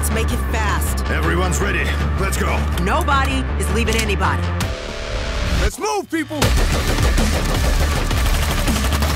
Let's make it fast. Everyone's ready. Let's go. Nobody is leaving anybody. Let's move, people!